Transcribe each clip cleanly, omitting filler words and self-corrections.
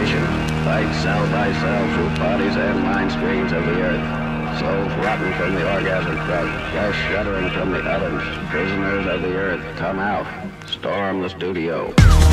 civilization, fight cell by cell through bodies and mind streams of the earth. Souls rotten from the orgasm drug, flesh shuddering from the ovens. Prisoners of the earth, come out. Storm the studio.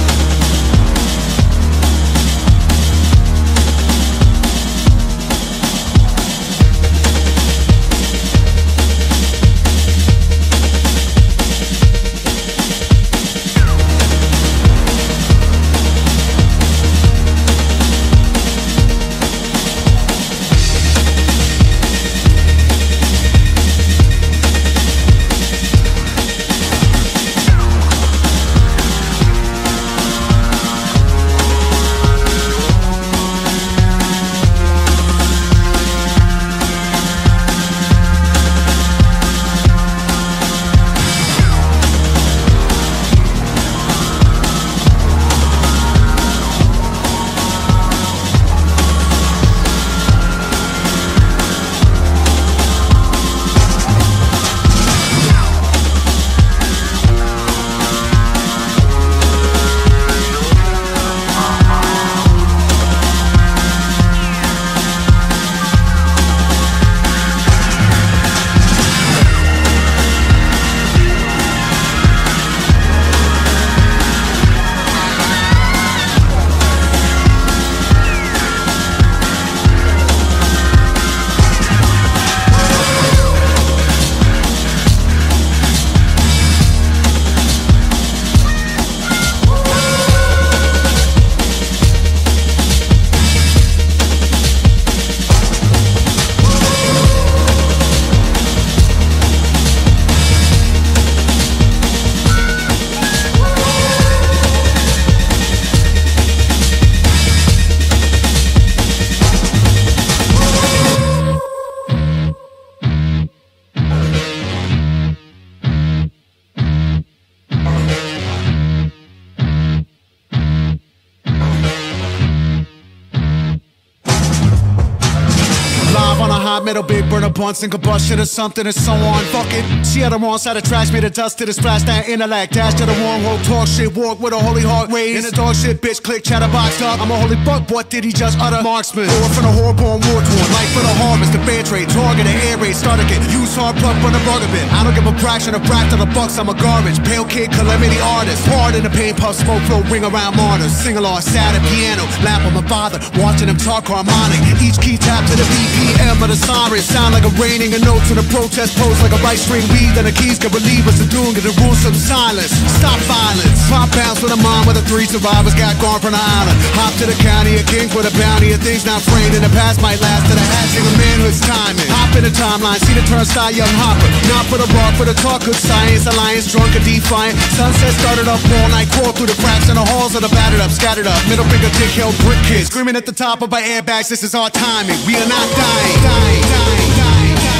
Metal, big burner, Bunsen, combustion or something and so on. Fuck it. She had the wrong side of trash, made a dust to the splash, that intellect. Dash to the wrong road, talk shit, walk with a holy heart raised. In the dog shit, bitch, click, chatterbox up. I'm a holy fuck, what did he just utter? Marksman, or from the horror-born, war-torn. Life for the harvest, the fair trade, target, the air raid, start again. Use hard plug from the bug a bit. I don't give a fraction of fract of the bucks, I'm a garbage. Pale kid, calamity artist. Hard in the pain, puff, smoke, flow, ring around martyrs. Sing-along, sad at piano, lap on my father, watching him talk harmonic. Each key tap to the BPM of the siren, sound like a raining a note to the protest pose like a right string lead, and the keys can relieve us of doing it, the rules of silence. Stop violence. Pop bounce with a mom with the 3 survivors got gone from the island. Hop to the county, a king for the bounty of things not framed in the past might last to the hatching of manhood's timing. Hop in the timeline, see the turnstile, young hopper. Not for the rock, for the talk, good science, alliance, drunk and defiant. Sunset started up all night, crawl through the cracks in the halls of the battered up, scattered up. Middle finger, dick held brick kids, screaming at the top of our airbags, this is our timing. We are not dying, dying, dying, dying.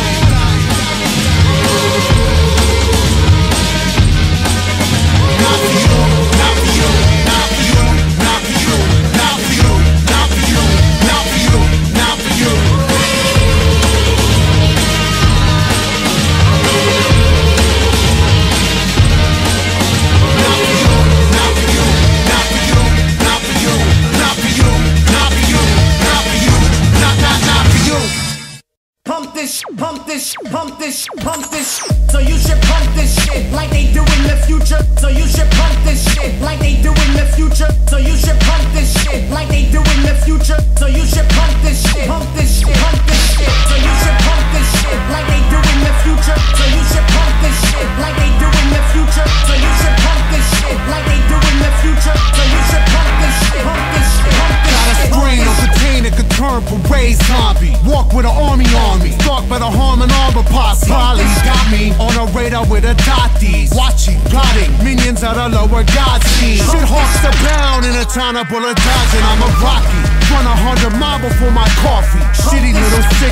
Pump this, pump this, pump this. So you should pump this shit like they do in the future. So you should pump this shit like they do in the future. So you should pump this shit like they do in the future. So you should pump this shit, pump this shit, pump this shit. So you should pump this shit like they do in the future. So you should pump this shit like they do in the future. So you should pump this shit like they do in the future. So you should pump this shit, pump this shit, pump this shit. Got a strain on container, could turn parade zombie. Walk with an army on me. Stalked by the harm and armor posse. Polly's got me on a radar with a dotties. Watching, plotting, minions out of lower god scene. Shit hawks are bound in a town of bullet dodging. I'm a Rocky. Run 100 miles before my coffee. Shitty little sick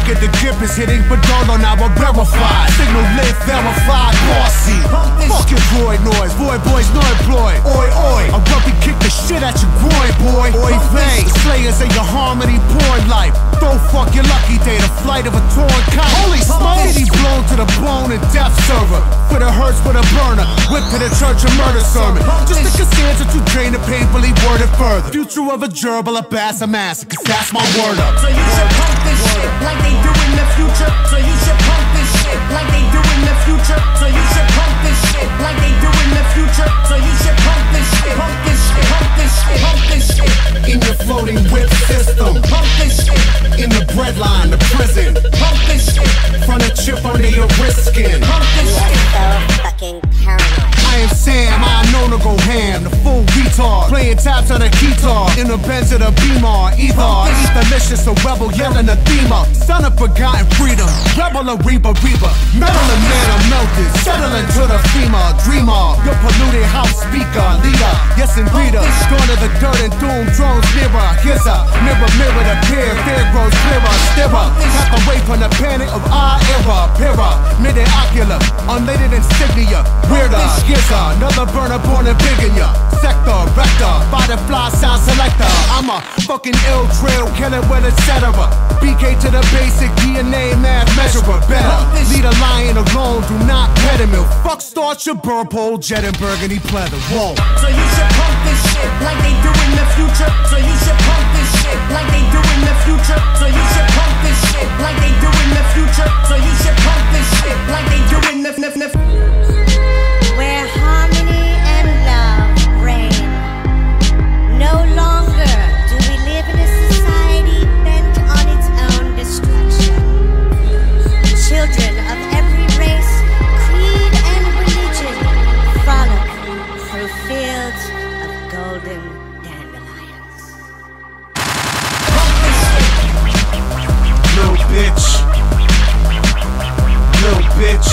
nigga, the grip is hitting, but don't now I'm verified. Signal lit, verified, bossy. Fuck your droid noise, boys no employed. Oi, oi, I rugby kick the shit at your groin, boy. Oi, vey, the slayers of your harmony porn life. Don't fuck your lucky day, the flight of a torn kite. Holy smoke, he blown to the bone and death server. For the hurts, for the burner, whip to the church and murder sermon. Just the cassandra to drain the painfully worded further. Future of a gerbil, a bass, a massacre, cause that's my word up. So you should pump this shit like they do in the future. So you should pump this shit like they do in the future. So you should pump this shit like they do in the future. So you should pump this shit, pump this shit, pump this shit, pump this shit. In your floating whip system, Pump this shit, in the breadline, the prison. pump this shit, Front a chip under your wrist skin. pump this shit. So fucking paranoid. I am Sam, I know to go ham, the full retard. Playing taps on a guitar, in the Benz of the Beamer. Either delicious, a rebel yelling a thema. Son of forgotten freedom, rebel a reaper. Metal and man, I'm melted, settling to the FEMA. Dreamer, your polluted house speaker, leader. Yes, and reader, going to the dirt and doom, drones nearer. Here's a mirror, the peer, fear grows clearer, stirrer. Half away from the panic of our era. Pira, mid-ocular, unlated insignia. Weirder, here's another burner born and big in ya. Sector, vector, firefly sound selector. I'm a fucking ill trail killer with etc. BK to the basic DNA math measurer. Better lead a lion alone, do not pet him. Fuck start your burp hole, jet and burgundy pleather. Whoa. So you should pump this shit like they do in the future. So you should pump this shit like they do in the future. So you should pump this shit like they do in the future. So you should pump this shit like they do in the Where harmony and love reign. No longer do we live in a society bent on its own destruction. Children of every race, creed, and religion frolic through fields of golden dandelions. Little bitch. Little bitch.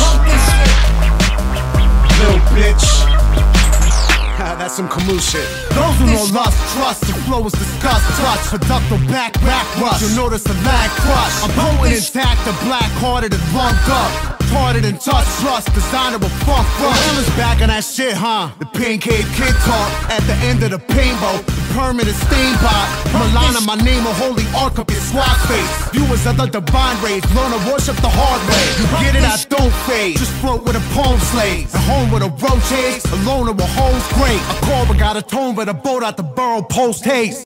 Little bitch. That's some Camus shit. Those who know lust, trust, the flow is disgust, touch, productive back rush. You'll notice the lag crush. I'm potent intact, the black-hearted and lumped up. Parted and touch trust, designer of funk rush. Is back on that shit, huh? The pancake kid talk at the end of the paintboat. The permanent stain pot. Milana, my name, a holy ark up your squad face. Viewers of the divine rays, learn to worship the hard way. You get it, I don't fade. Just float with a palm slaves. At home with a roach haze, alone with hoes great. A call but got a tone, but a boat out the borough post haste.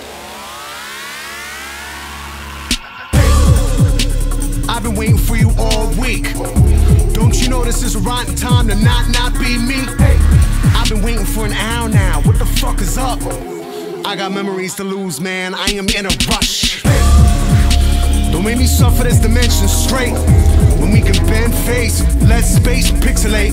I've been waiting for you all week. Don't you know this is a rotten time to not be me? I've been waiting for an hour now. What the fuck is up? I got memories to lose, man. I am in a rush. Don't make me suffer this dimension straight. When we can bend face, let space pixelate.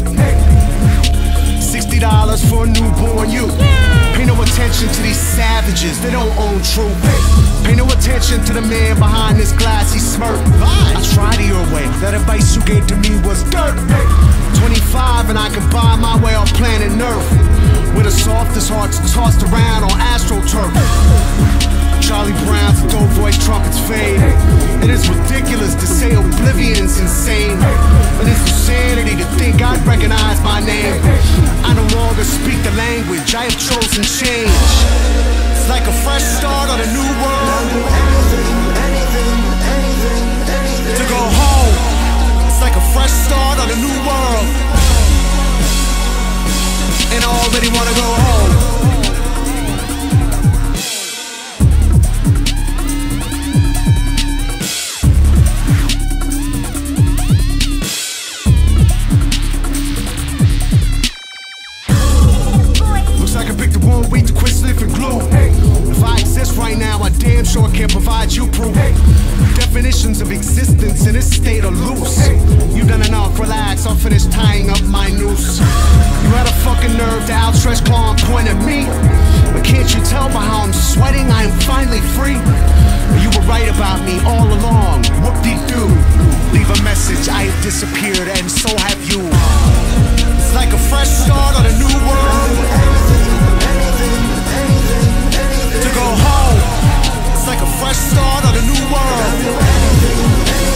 $60 for a newborn you. Pay no attention to these savages, they don't own truth. Pay no attention to the man behind this glassy smirk. I tried your way, that advice you gave to me was dirt. 25 and I can buy my way off planet Earth. With the softest hearts tossed around on AstroTurf. Charlie Brown's dope voice trumpets fade. It is ridiculous to say oblivion's insane. But it's insanity to think I'd recognize my name. I no longer speak the language, I have chosen change. It's like a fresh start on a new world. To go home, it's like a fresh start on a new world. And I already wanna go home. Right now, I damn sure can't provide you proof. Definitions of existence in this state are loose. You done enough, relax, I'll finish tying up my noose. You had a fucking nerve to outstretch claw and point at me. But can't you tell by how I'm sweating, I am finally free? You were right about me all along, whoop-de-doo. Leave a message, I have disappeared and so have you. It's like a fresh start on a new world. To go home, it's like a fresh start on a new world.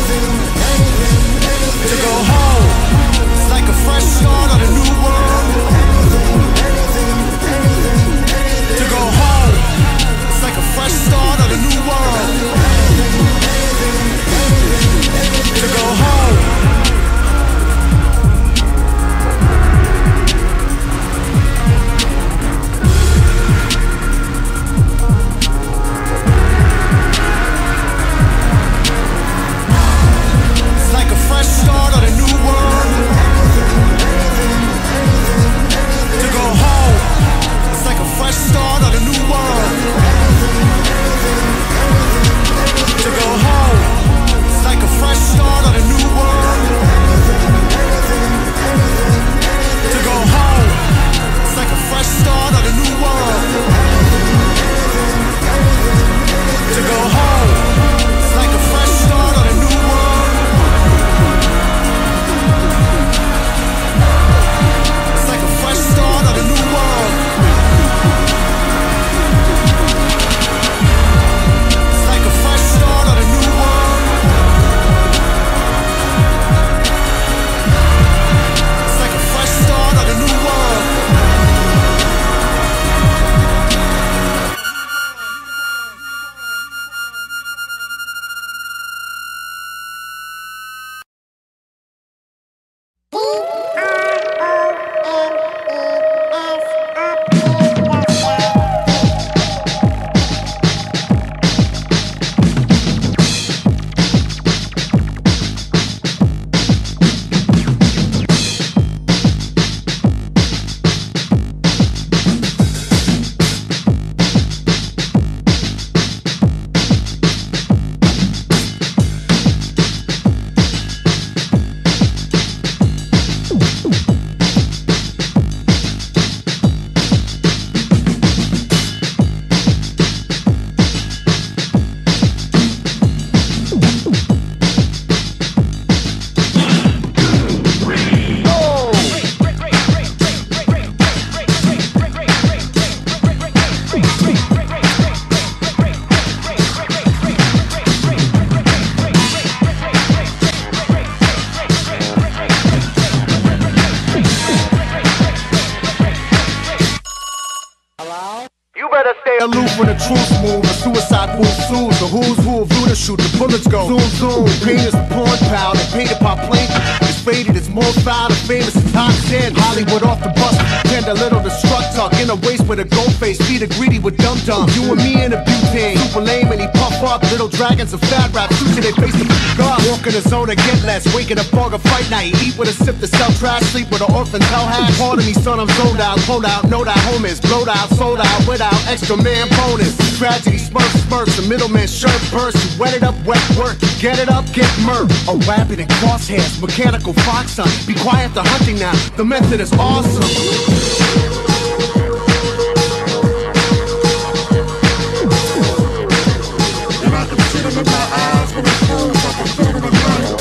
when the truth move, a suicide move soon. The who's who of Luda shoot, the bullets go zoom zoom. Pain is the porn powder, painted pop plane. It's faded, it's more foul, the famous is top 10. Hollywood off the bus, tend a little destruct talk. In a waist with a gold face, feed a greedy with dum dum. You and me in a butane, super lame and he puff up. Little dragons of fat rap, suits in their face to God. Walk in the zone and get less, waking up fog a fight night. Eat with a sip to sell trash, sleep with an orphan tell hash. Part of me son, I'm sold out, know that home is blowed out, sold out, without extra man bonus. Tragedy, smurfs, the middleman shirt burst. You wet it up, wet work, you get it up, get murked. A rabbit and crosshairs, mechanical fox son. Be quiet, the hunting now, the method is awesome. And I can see them in my eyes when it moves, I can feel them in mine.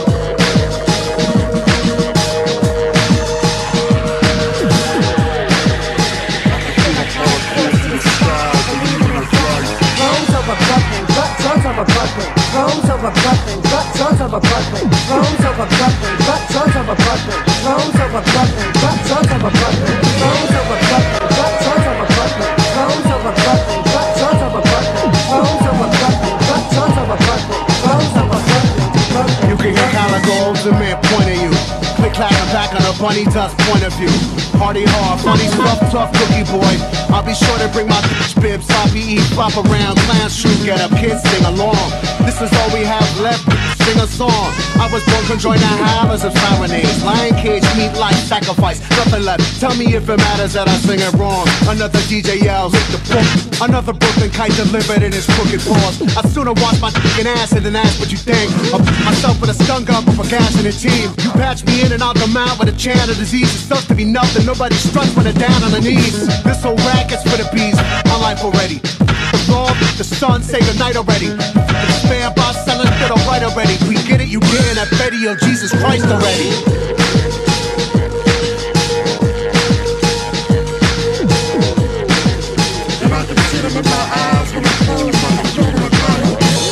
Roams over Brooklyn, sons of a Brooklyn. Roams over Brooklyn, sons of a Brooklyn. Roams over Brooklyn, sons of a Brooklyn. Roams over Brooklyn, sons of a Brooklyn. Roams over Brooklyn, sons of a Brooklyn. Roams over Brooklyn, sons of a Brooklyn. Roams over Brooklyn. You can hear Calico ultimate point at you. Click clack and back on a bunny dust point of view. Party hard, funny stuff, tough cookie boy. I'll be sure to bring my bitch bib, sloppy eat, flop around, clown shoot, get up, kids sing along. This is all we have left, sing a song. I was born conjoined the howlers of serenades. Lion cage, meat like sacrifice, nothing left. Tell me if it matters that I sing it wrong. Another DJ yells, hit the book. Another Brooklyn kite delivered in his crooked paws. I'd sooner wash my dick in acid than ask what you think. I'll put myself with a stun gun for gas in a team. You patch me in and I'll come out with a chant of disease. It sucks to be nothing, nobody struts when they're down on their knees. This whole racket's for the bees, my life already. The Lord, the sun, say goodnight already. Despair by selling it alright already. We get it, you getting that Betty, oh Jesus Christ already. And I can see them in my eyes when it moves, I can feel them in mine.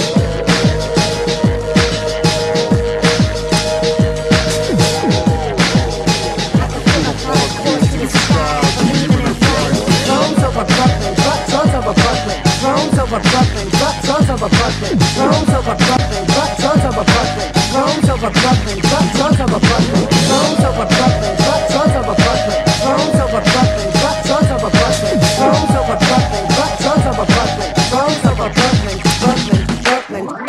Roams over Brooklyn, sons of a Brooklyn. Roams over Brooklyn, sons of a Brooklyn. Roams over Brooklyn, sons of a Brooklyn. Roams over Brooklyn, sons of a Brooklyn. Roams over Brooklyn, sons of a Brooklyn. Roams over Brooklyn, sons of a Brooklyn. Roams over Brooklyn, Brooklyn.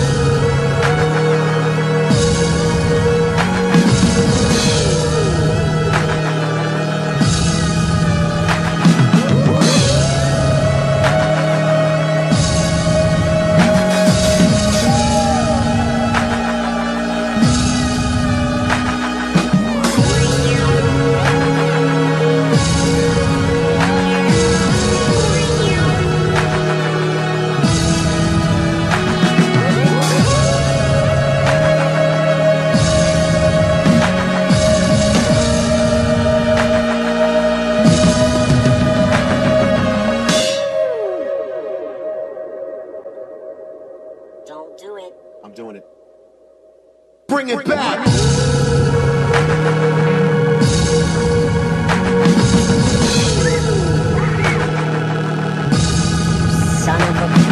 Don't do it. I'm doing it. Bring it back. Son of a...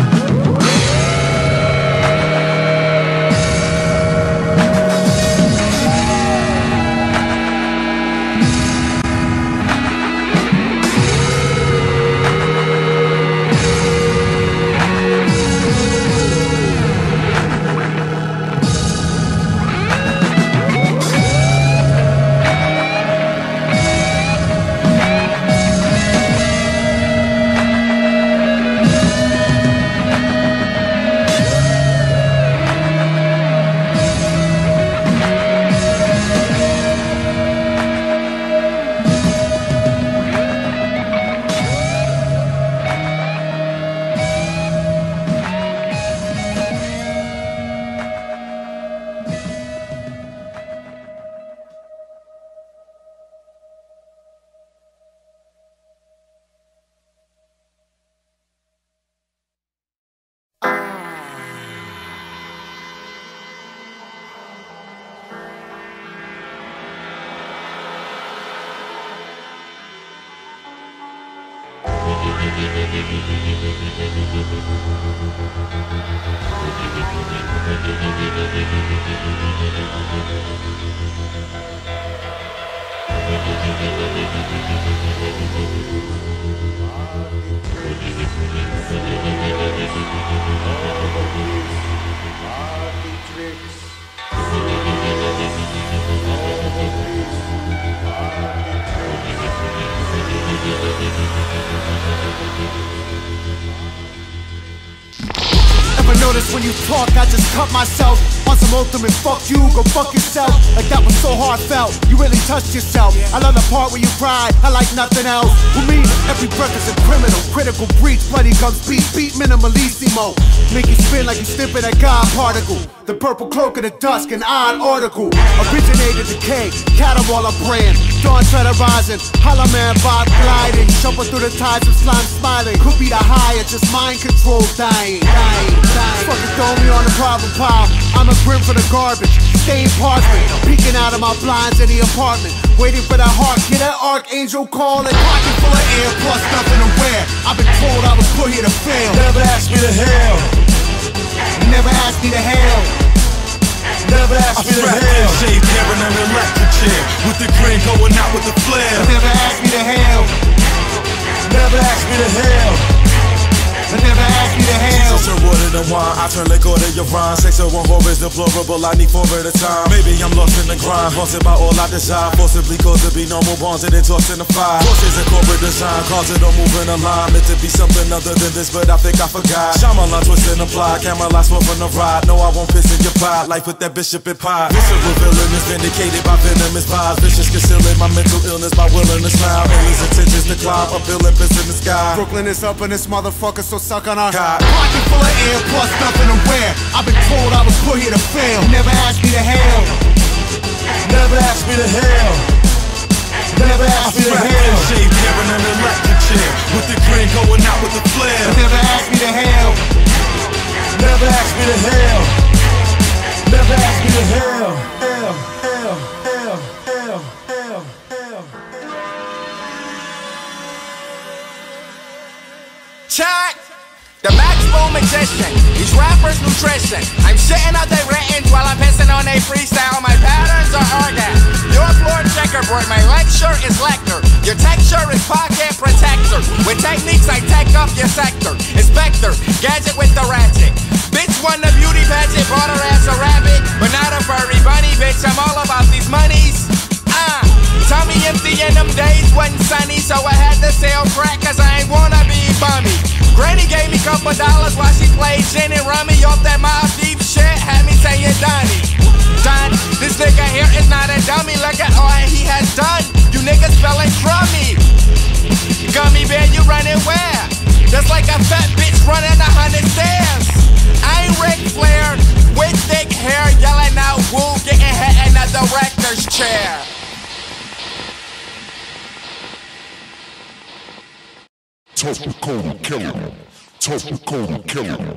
Ever notice when you talk, I just cut myself on some ultimate fuck you, go fuck yourself. Like that was so heartfelt, you really touched yourself. I love the part where you cried, I like nothing else. For me, every breath is a criminal, critical breach, bloody guns beat, beat minimalissimo. Make you spin like you sniffing a God particle. The purple cloak of the dusk, an odd article. Originated decay, Caterwaller brand. Dawn treader rising, Hollow Man vibe gliding. Shuffle through the tides of slime smiling. Could be the higher, just mind control dying. Fucking throw me on the problem pile. I'm a grim for the garbage, stained parchment. Peeking out of my blinds in the apartment. Waiting for that heart, get that archangel calling. Pocket full of air, plus nothing to wear. I've been told I was put here to fail. Never ask me to hell. Never ask me to hell. Never ask me to hell. Shaved hair in an electric chair, with the grin going out with the flare. Never ask me to hell. Never ask me to hell. Never ask me to hell. Jesus and water and wine, I turn liquor to your rhyme. Sex or one whore is deplorable, I need 4 at a time. Maybe I'm lost in the grind, haunted by all I desire. Forcibly caused to be normal bonds and then tossed in the fire. Forces in corporate design, cause it don't move in a line. Meant to be something other than this, but I think I forgot. Shyamalan twist and apply, Camelot swerve on the ride. No, I won't piss in your pride, life with that bishop and pie. Visceral villain is vindicated by venomous vibes. Vicious concealing my mental illness by willing to smile. Endless intentions to climb, a bill piss in the sky. Brooklyn is up and this motherfucker, so suck on our God. pocket full of air, plus nothing to wear. I've been told I was put here to fail. Never ask me to hell. Never ask me to hell. Never ask me to hell. Shaved hair in an electric chair, with the grin going out with the flare. Never ask me to hell. Never ask me to hell. Never ask me to hell. Hell, hell, hell, hell, hell, hell. Check! The maximum magician, these rappers' nutrition. I'm shitting out their written while I'm pissing on they freestyle. My patterns are orgasm. Your floor checkerboard, my lecture is lecture. Your texture is pocket protector. With techniques I tech up your sector. Inspector, gadget with the ratchet. Bitch won the beauty pageant, bought her ass a rabbit, but not a furry bunny, bitch. I'm all about these monies. Tummy empty in them days wasn't sunny, so I had to sell crack cause I ain't wanna be bummy. Granny gave me $2 while she played gin and rummy. Off that Mobb Deep shit, had me saying Donnie. Done, this nigga here is not a dummy. Look at all he has done. You niggas spelling crummy. Gummy bear, you running where? Just like a fat bitch running 100 stairs. I ain't Ric Flair with thick hair, yelling out woo, getting hit in the director's chair. Topical killer. Topical killer.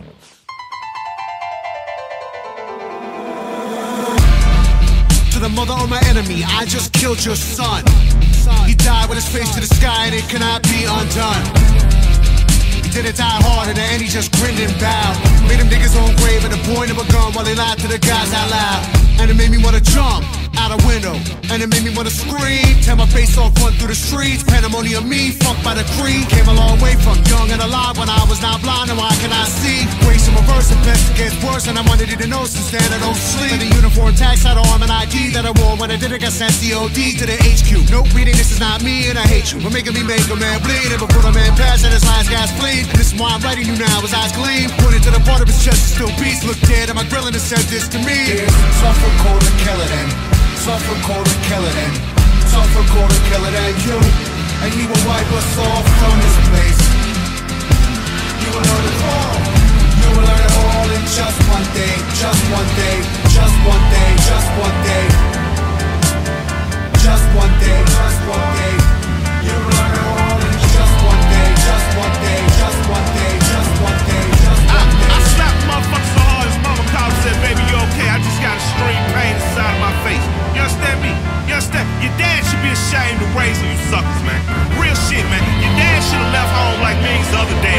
To the mother of my enemy, I just killed your son. He died with his face to the sky and it cannot be undone. He didn't die hard in the end, he just grinned and bowed. Made him dig his own grave at the point of a gun while they lied to the guys out loud. And it made me wanna jump out a window, and it made me wanna scream. Tear my face off, run through the streets. Pandemonium me, fucked by the creed. Came a long way from young and alive when I was not blind. Now I cannot see. Grace in reverse, and best it gets worse. And I wanted you to know since then I don't sleep. And the uniform tax had arm and ID that I wore when I did it. Got sent COD to the HQ. Nope, reading this is not me and I hate you. We're making me make a man bleed. And before the man pass and his last gas bleed. And this is why I'm writing you now, his eyes gleam. Pointed to the part of his chest, still beats. Look dead at my grilling and said this to me. Suffer cold and kill it and suffer cold and kill it and suffer cold and kill it and you. And he will wipe us off from this place. You will learn it all. You will learn it all in just one day. Just one day. Just one day. Just one day. Just one day. Just one day. You will learn it all in just one day. Just one day. Just one day. Just one day. Just one day. I slapped the motherfucker so hard his mama called and said, baby, you okay? I just got a extreme pain inside of my face. You understand me? You understand? Your dad should be ashamed of raising you suckers, man. Real shit, man. Your dad should have left home like millions of other dads.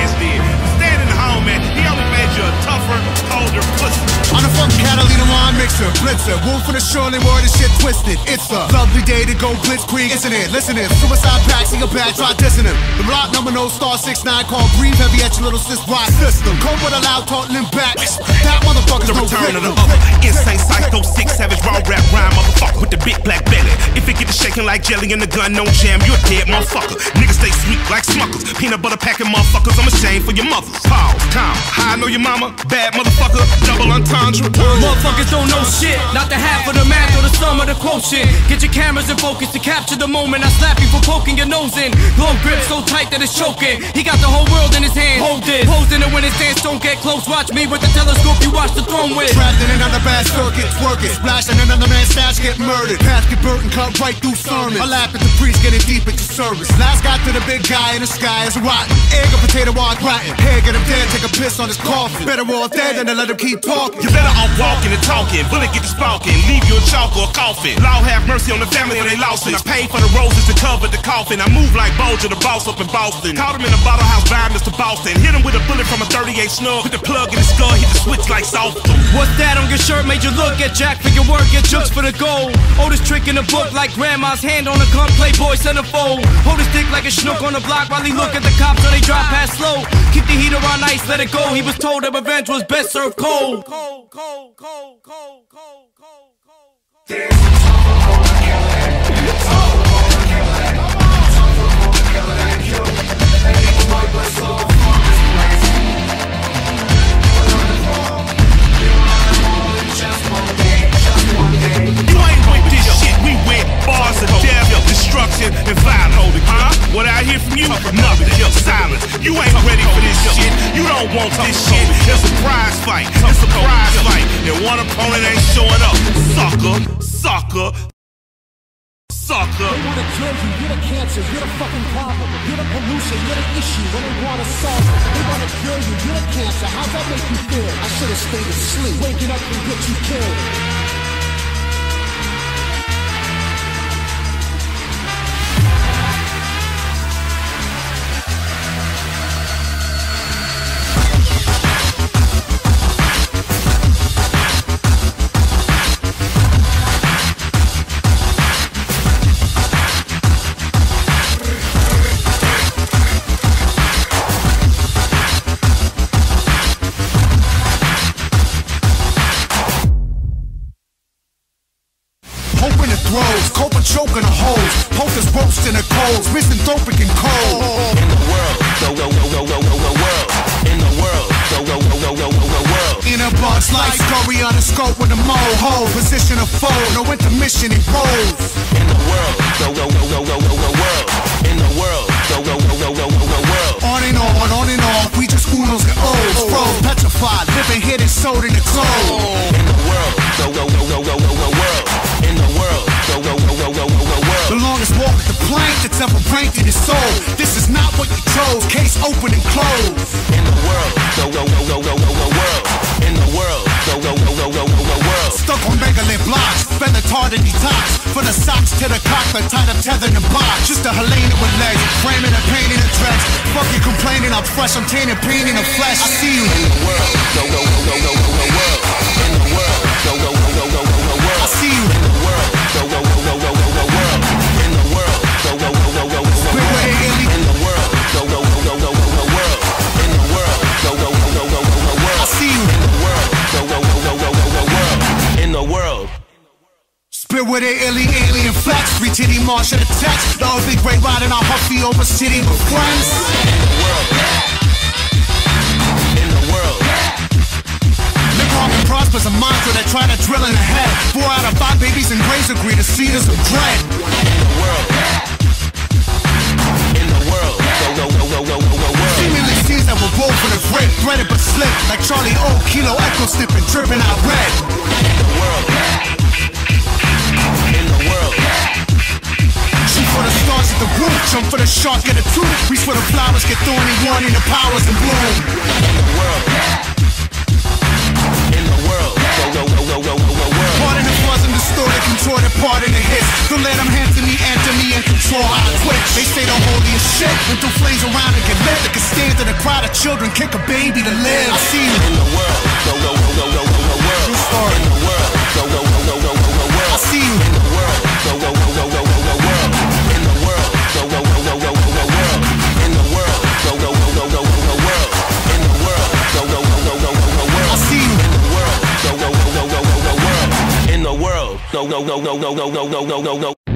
Genuine mixer, blitzer, wolf in the shoreline where this shit twisted. It's a lovely day to go blitzkrieg, isn't it? Listen it, suicide packs in your bag, try dissing him. The block number no star 6'9" called breathe heavy at your little sis rock system. Come with a loud talk, limp back. That motherfucker's The no return of the victim. other insane psycho 6 savage raw rap rhyme motherfucker with the big black belly. If it get to shaking like jelly in the gun, no jam, you're dead motherfucker. Niggas stay sweet like Smuckers, peanut butter packing motherfuckers. I'm ashamed for your mothers. Pause, calm. How I know your mama? Bad motherfucker, double entendre. Motherfuckers don't know shit, not the half of the math or the sum of the quotient. Get your cameras in focus to capture the moment. I slap you for poking your nose in. Glove grip so tight that it's choking. He got the whole world in his hand. Hold this, posing it when his dance don't get close. Watch me with the telescope you watch the throne with. Trapped in another bad circuit, twerking, splashing another man's stash, get murdered. Path get burnt and cut right through sermon. I laugh at the priest getting deep into service. Last guy to the big guy in the sky is rotten. Egg or potato wide rotten. Hair get him dead, take a piss on his coffin. Better off dead than to let him keep talking. You better off walking and talking. Bullet get to sparking, leave you a chalk or a coffin. Law have mercy on the family when they lost it. I paid for the roses to cover the coffin. I move like Bolger, the boss up in Boston. Caught him in a bottle house by Mr. Boston. Hit him with a bullet from a 38 snug. Put the plug in his skull, hit the switch like soft. What's that on your shirt? Made you look. Get jack for your work, get jokes for the gold. Oldest trick in the book like grandma's hand on a gun. Playboy centerfold. Hold his dick like a schnook on the block while he look at the cops so they drop past slow. Keep the heater on ice, let it go. He was told that revenge was best served cold. You ain't with this shit, we with bars of death, destruction, and violence, huh? What I hear from you? Nothing, just silence. You ain't ready for this shit, you don't want this shit. It's a prize fight, it's a prize fight. And one opponent ain't showing up. Sucker, sucker, sucker. They wanna kill you, you're the cancer, you're the fucking problem. You're the pollution, you're the issue when they wanna solve it. They wanna kill you, you're the cancer, how's that make you feel? I should've stayed asleep, waking up and get you killed. Copa choking the holes, pokers roasting the coals, misanthropic and cold. In the world, world. In the world, In a box like scurry on the scope with a moho, position of foe, no intermission in roles. In the world, world. In the world, world. On and off, we just unos and O's, froze, petrified, living hit and sold in the clothes. In the world, world. In the world, world. The longest walk with the plank that's ever ranked in his soul. This is not what you chose, case open and closed. In the world, world. In the world, world. Stuck on megalith blocks, feather tarred and detox. From the socks to the cockpit, tied up, tethered in box. Just a Helena with legs, framing and painting and dreads. Fuck you complaining, I'm fresh, I'm tainted, pain in the flesh. I see you. In the world, world. In the world, world. I see you. In the world, world. In the world, world. Spit with it, Illy. In the world, world. In the world, world. I see you. In the world, in the world. Spit with it, Illy, alien flex. Free titty march of the text. The ugly great riding on Huffy over city with friends. In the world, in the world. Live long and prosper's a mantra that try to drill in the head. 4 out of 5 babies in graves agree to see this of dread. In the world, in the world. Seemingly scenes that were woven and ripped, threaded but slipped. Like Charlie O, Kilo Echo snipping, dripping out red. In the world, in the world. Shoot for the stars at the roof, jump for the shark, get a tooth. Reach for the flowers, get thorny, warning the powers and bloom. In the world, in the world. Part in the fuzz and distorted, contorted, part in the hits. Don't let them hand to me and control how I twitch. They say the holiest shit, and throw flames around and get lit. They can stand in a crowd of children, kick a baby to live. I see you. In the world, True story. in the world. go go go go go go go go go go go.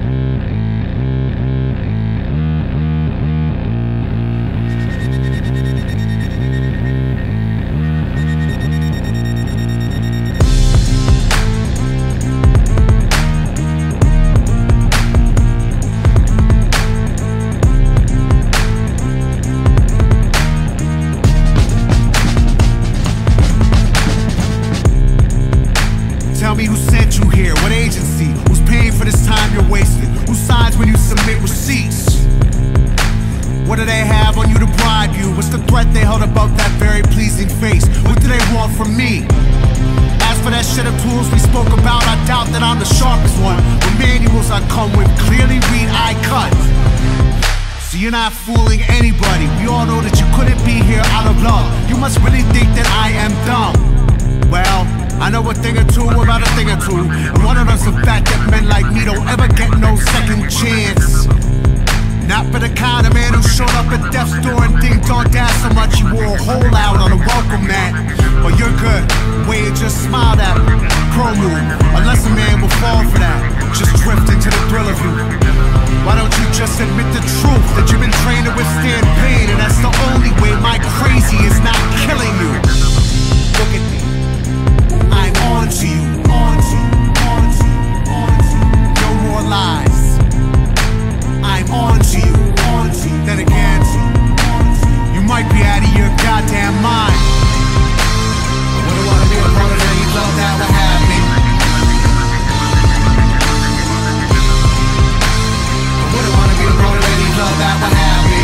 Tell me who sent you here, what agency? Who's paying for this time you're wasting? Who signs when you submit receipts? What do they have on you to bribe you? What's the threat they held above that very pleasing face? What do they want from me? As for that shit of tools we spoke about, I doubt that I'm the sharpest one. The manuals I come with clearly read I cut. So you're not fooling anybody. We all know that you couldn't be here out of love. You must really think that I am dumb. Well, I know a thing or two about a thing or two, and one of them's the fact that men like me don't ever get no second chance. Not for the kind of man who showed up at death's door and dinged on dad so much you wore a hole out on a welcome mat. But you're good, way you just smiled at me. Pro move, unless a man will fall for that. Just drift into the thrill of you. Why don't you just admit the truth, that you've been trained to withstand pain, and that's the only way my crazy is not killing you. Look at me. I'm on to you, on to you, on to you, on to you. No more lies. I'm on to you, on to you. Then again, you might be out of your goddamn mind. I wouldn't want to be a part of any love that would have me. I wouldn't want to be a part of any love that would have me.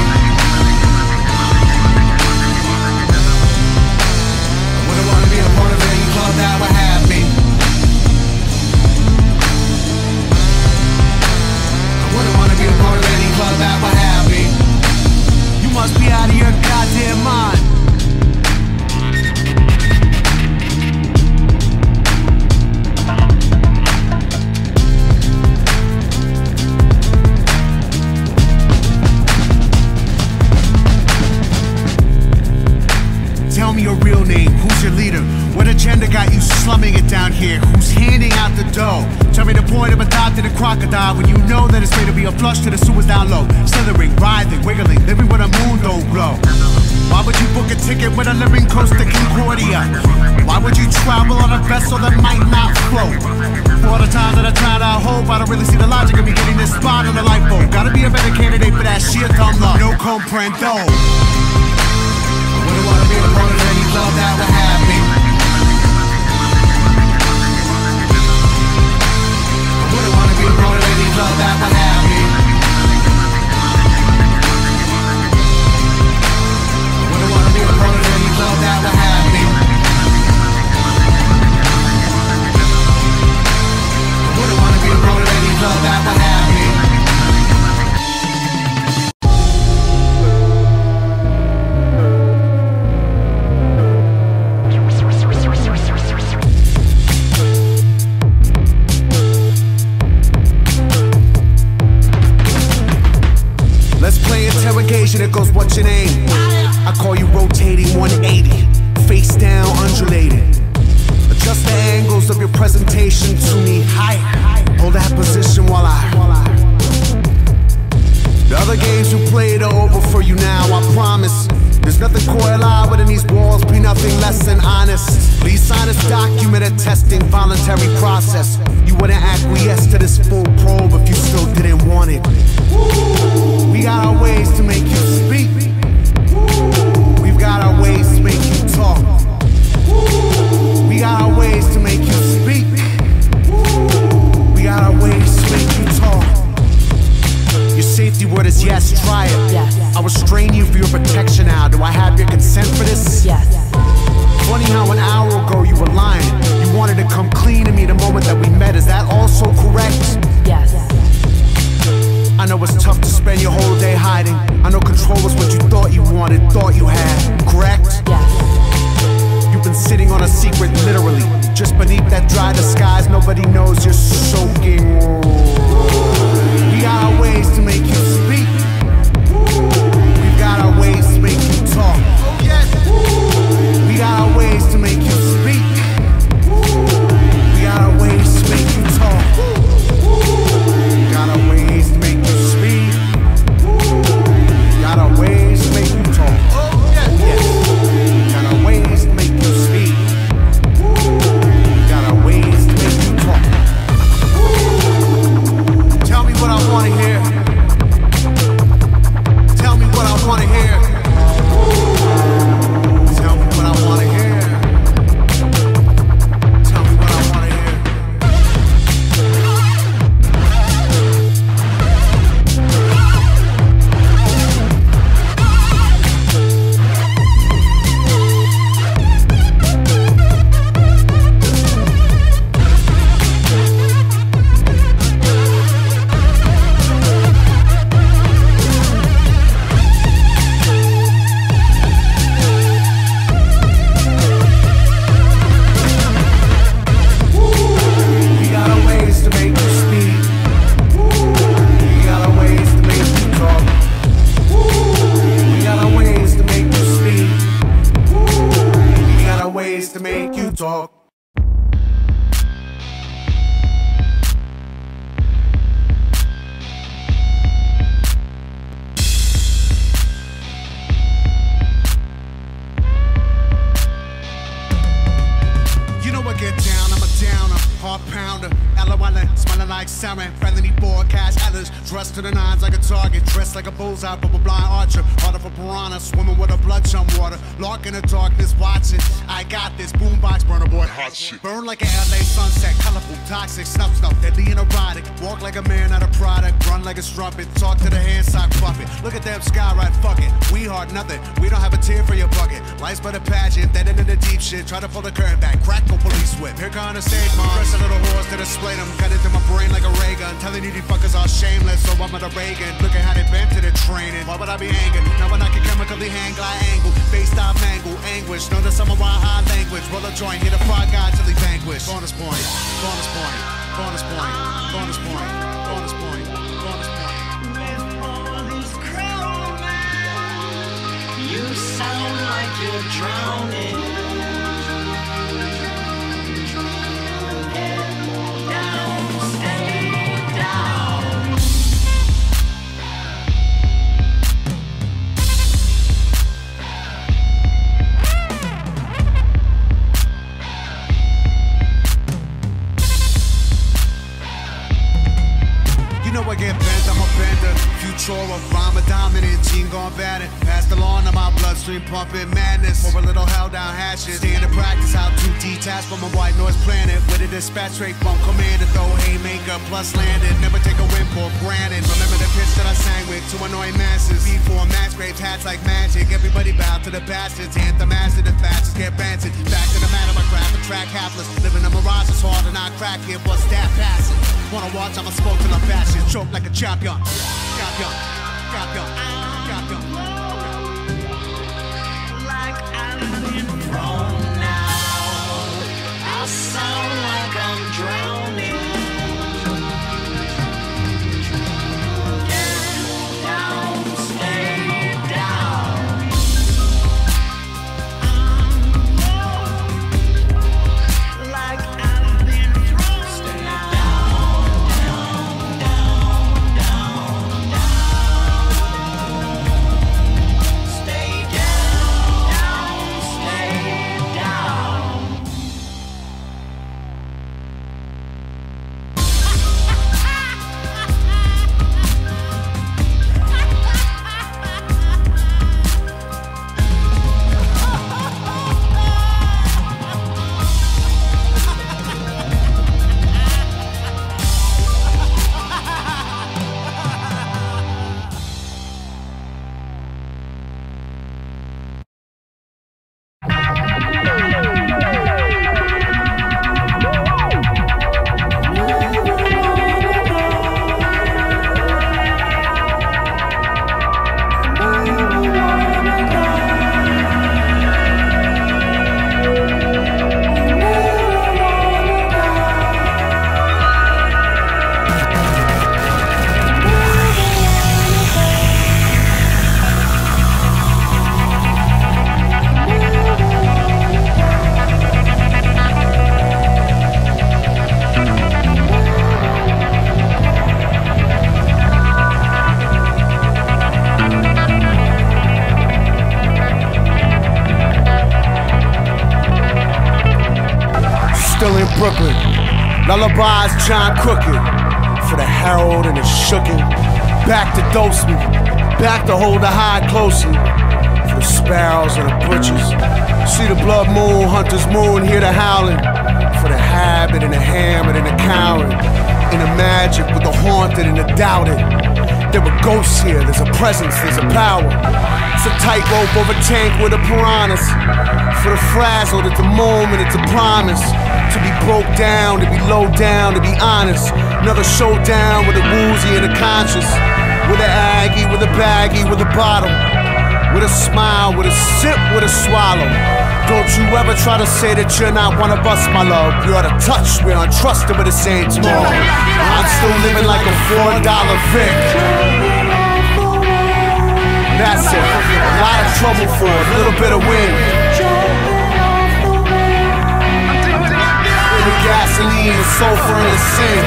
I wouldn't want to be a part of any love that would have me. I wouldn't want to be a part of any love that would have me. You must be out of your goddamn mind. Tell me your real name, who's your leader? What agenda got you slumming it down here? Who's handing out the dough? Tell me the point of adopting a crocodile when you know that it's made to be a flush to the sewers down low. Slithering, writhing, wiggling, living with a moon don't blow. Why would you book a ticket with a living Costa Concordia? Why would you travel on a vessel that might not float? For all the time that I try to hope, I don't really see the logic of me getting this spot on the lifeboat. Gotta be a better candidate for that sheer dumb love. No comprendo. Wouldn't wanna be a part of any love that would have me. I wouldn't wanna be a part of any love that would have me. I wouldn't wanna be a part of any love that would have me. I wouldn't wanna be a part of any love that would have me. It goes, what's your name? I call you rotating 180, face down, undulating. Adjust the angles of your presentation to me. Hold that position while I. The other games you played are over for you now, I promise. There's nothing coil within these walls, be nothing less than honest. Please sign this document attesting voluntary process. You wouldn't acquiesce to this full probe if you still didn't want it. We got our ways to make you speak. We've got our ways to make you talk. We got our ways to make you speak. We got our ways to make you talk. Your safety word is yes, try it. Yes. I restrain you for your protection now. Do I have your consent for this? Yes. Funny how an hour ago you were lying. You wanted to come clean to me the moment that we met. Is that also correct? Yes. I know it's tough to spend your whole day hiding. I know control was what you thought you wanted, thought you had, correct? Yes. You've been sitting on a secret, literally. Just beneath that dry disguise, nobody knows you're soaking. We got our ways to make you speak. We've got our ways to make you talk. We got our ways to make you speak. We got our ways to make you talk. talk. You know I get down, I'm a downer, hard pounder, LOL, smelling like sarin, felony broadcast Ellers, dressed to the nines like a target, dressed like a bullseye, but a blind archer, harder for piranha, swimming with a bloodshot water, lark in the darkness, watching, I got this, boombox burner boy, hot shit, burn like an LA sunset, colorful, toxic, snuff, deadly and erotic, walk like a man out of product, run like a strumpet, talk to the hand sock puppet, look at them sky right, fuck it, we hard nothing, we don't have a tear for your bucket, life's but a pageant, dead into the deep shit, try to pull the curtain back, crack police whip. Here come the stage mom. Press a little horse to display them. Cut into my brain like a ray gun. Telling you these fuckers are shameless, so I'm at a Reagan. Look at how they bent to the training. Why would I be angry? Now when I can chemically hang glide angle. Face style mangle, anguish. Know that someone want high language. Roll a joint, hit a fried guy till he vanquish. Bonus point, bonus point, bonus point, bonus point, bonus point, bonus point. With all this crown, you sound like you're drowning. You know I get bent, I'm a bender. Futura, rhyme dominant, gene gone batting. Passed along to my bloodstream pumping madness. For a little held down hashes. Staying to practice how to detach from a white noise planet. With a dispatch rate from commander, throw haymaker plus landed. Never take a win for granted. Remember the pitch that I sang with to annoy masses. Before mass graves, hats like magic. Everybody bow to the bastards. Anthem master, the fastest get rancid. Back to the matter, I grab a track hapless. Living a mirage is hard and I crack it. What's that passing? Wanna watch, I'm a spoke till I'm fashion. Choke like a champion. Champion. Champion. Champion. Like I've been thrown now. I sound like I'm drowning. Get down, stay down. Like I've been thrown now. Still in Brooklyn, lullabies John Crooked. For the Herald and the Shookin'. Back to dose me, back to hold the hide closely. For the sparrows and the butchers. See the blood moon, hunter's moon, hear the howling. For the habit and the hammered and the coward. And the magic with the haunted and the doubted. There were ghosts here, there's a presence, there's a power. It's a tightrope over tank with the piranhas. For the frazzled, it's a moment, it's a promise. To be broke down, to be low down, to be honest. Another showdown with a woozy and a conscious. With a Aggie, with a baggie, with a bottle. With a smile, with a sip, with a swallow. Don't you ever try to say that you're not one of us, my love. You're out of touch, we're untrusted with the same tomorrow. I'm still living like a $4 Vic. That's it, a lot of trouble for a little bit of win. gasoline and sulfur in the sink.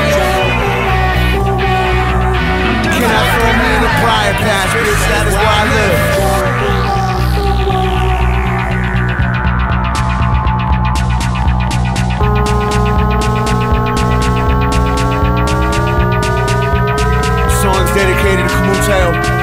Cannot throw me in the briar patch, bitch, that is where I live. Dedicated to Kamuteo.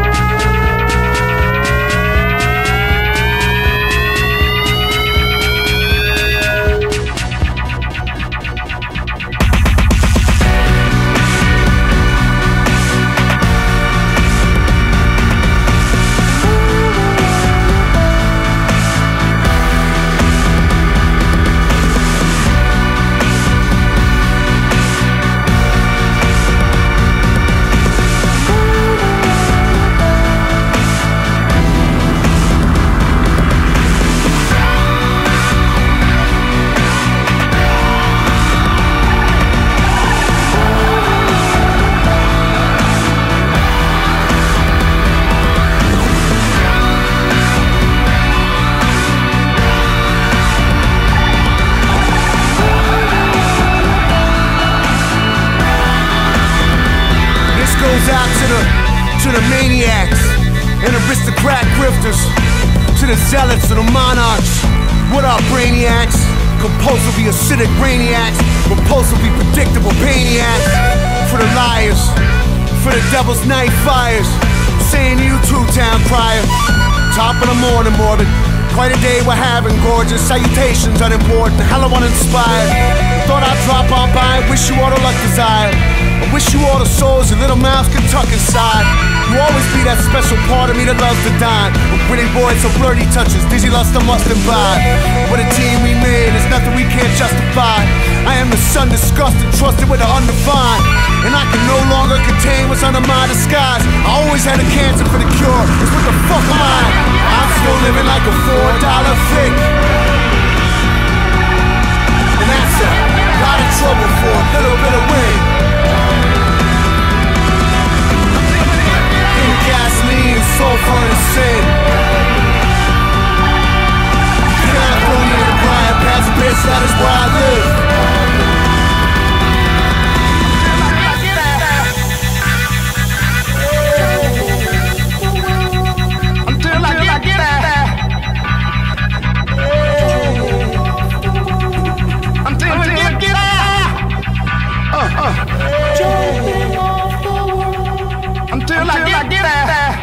To the maniacs and aristocrat grifters, to the zealots, to the monarchs. What up, brainiacs? Compulsively acidic brainiacs, repulsively predictable maniacs. For the liars, for the devil's night fires, saying you two-town prior. Top of the morning, morbid. Quite a day we're having, gorgeous salutations, unimportant, hella uninspired. Thought I'd drop on by, wish you all the luck desired. I wish you all the souls your little mouths can tuck inside. You always be that special part of me that loves to dine. With pretty boys so flirty touches, dizzy lust and must imbibe. What a team we made, there's nothing we can't justify. I am the sun disgusted, trusted with the undefined. And I can no longer contain what's under my disguise. I always had a cancer for the cure, it's what the fuck am I? I'm still living like a $4 fig. And that's a lot of trouble for a little bit of win. Gasoline, sulfur, and sin. Cannot throw me in the briar patch, bitch, that is where I live. Until I get there. Until I get there. Until I get there.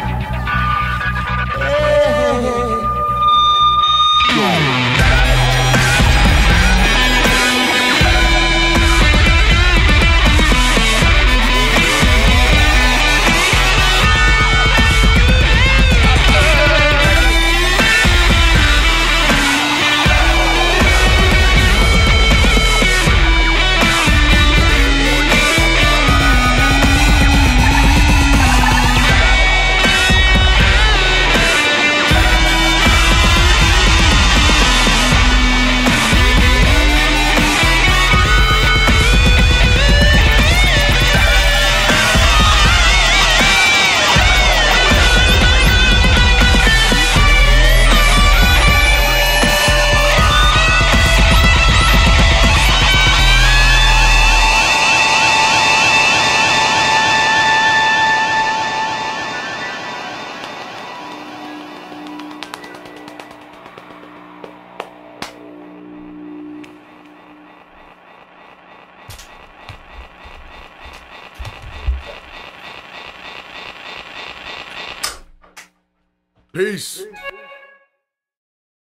Peace.